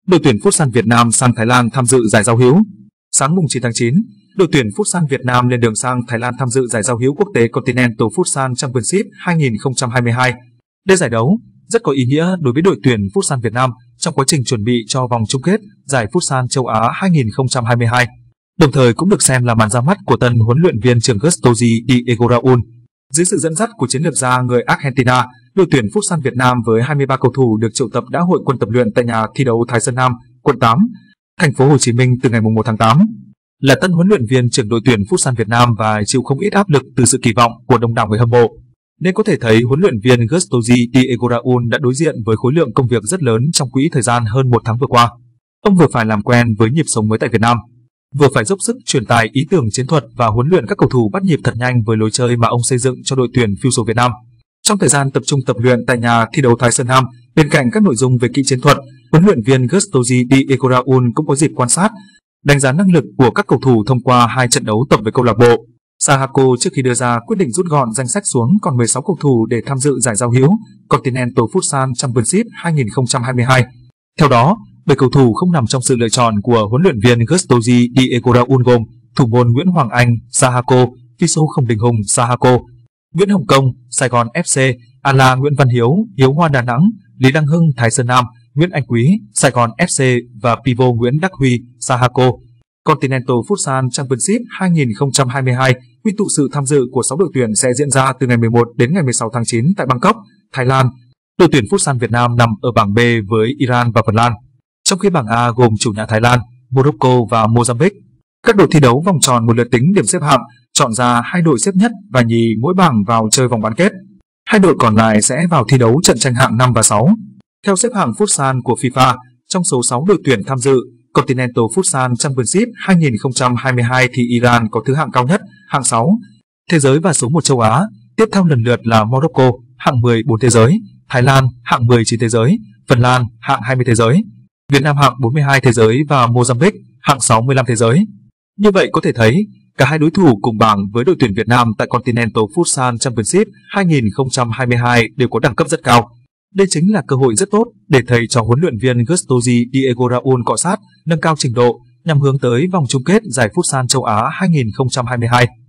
Đội tuyển Futsal Việt Nam sang Thái Lan tham dự giải giao hữu. Sáng mùng 9 tháng 9, đội tuyển Futsal Việt Nam lên đường sang Thái Lan tham dự giải giao hữu quốc tế Continental Futsal Championship 2022. Đây giải đấu rất có ý nghĩa đối với đội tuyển Futsal Việt Nam trong quá trình chuẩn bị cho vòng chung kết giải Futsal châu Á 2022. Đồng thời cũng được xem là màn ra mắt của tân huấn luyện viên trưởng Gustavo Diego Raul. Dưới sự dẫn dắt của chiến lược gia người Argentina, đội tuyển Futsal Việt Nam với 23 cầu thủ được triệu tập đã hội quân tập luyện tại nhà thi đấu Thái Sơn Nam, quận 8, thành phố Hồ Chí Minh từ ngày 1 tháng 8. Là tân huấn luyện viên trưởng đội tuyển Futsal Việt Nam và chịu không ít áp lực từ sự kỳ vọng của đông đảo người hâm mộ, nên có thể thấy huấn luyện viên Gustavo Diego Raul đã đối diện với khối lượng công việc rất lớn trong quỹ thời gian hơn 1 tháng vừa qua. Ông vừa phải làm quen với nhịp sống mới tại Việt Nam, vừa phải dốc sức truyền tải ý tưởng chiến thuật và huấn luyện các cầu thủ bắt nhịp thật nhanh với lối chơi mà ông xây dựng cho đội tuyển Futsal Việt Nam. Trong thời gian tập trung tập luyện tại nhà thi đấu Thái Sơn Nam, bên cạnh các nội dung về kỹ chiến thuật, huấn luyện viên Gustavo Diego Raul cũng có dịp quan sát, đánh giá năng lực của các cầu thủ thông qua 2 trận đấu tập với câu lạc bộ Sahako trước khi đưa ra quyết định rút gọn danh sách xuống còn 16 cầu thủ để tham dự giải giao hữu Continental Futsal Championship 2022. Theo đó, 7 cầu thủ không nằm trong sự lựa chọn của huấn luyện viên Gustavo Diego Raul gồm thủ môn Nguyễn Hoàng Anh, Sahako, Fiso Không Đình Hùng, Sahako, Nguyễn Hồng Công, Sài Gòn FC, Ala Nguyễn Văn Hiếu, Hiếu Hoa Đà Nẵng, Lý Đăng Hưng, Thái Sơn Nam, Nguyễn Anh Quý, Sài Gòn FC và Pivo Nguyễn Đắc Huy, Sahako. Continental Futsal Championship 2022 quy tụ sự tham dự của 6 đội tuyển sẽ diễn ra từ ngày 11 đến ngày 16 tháng 9 tại Bangkok, Thái Lan. Đội tuyển Futsal Việt Nam nằm ở bảng B với Iran và Phần Lan, trong khi bảng A gồm chủ nhà Thái Lan, Morocco và Mozambique. Các đội thi đấu vòng tròn một lượt tính điểm xếp hạng, chọn ra 2 đội xếp nhất và nhì mỗi bảng vào chơi vòng bán kết. 2 đội còn lại sẽ vào thi đấu trận tranh hạng 5 và 6. Theo xếp hạng Futsal của FIFA, trong số 6 đội tuyển tham dự Continental Futsal Championship 2022 thì Iran có thứ hạng cao nhất, hạng 6 thế giới và số 1 châu Á, tiếp theo lần lượt là Morocco, hạng 14 thế giới, Thái Lan, hạng 19 thế giới, Phần Lan, hạng 20 thế giới, Việt Nam hạng 42 thế giới và Mozambique, hạng 65 thế giới. Như vậy có thể thấy, cả 2 đối thủ cùng bảng với đội tuyển Việt Nam tại Continental Futsal Championship 2022 đều có đẳng cấp rất cao. Đây chính là cơ hội rất tốt để thầy trò huấn luyện viên Gustavo Diego Raul cọ sát, nâng cao trình độ nhằm hướng tới vòng chung kết giải Futsal châu Á 2022.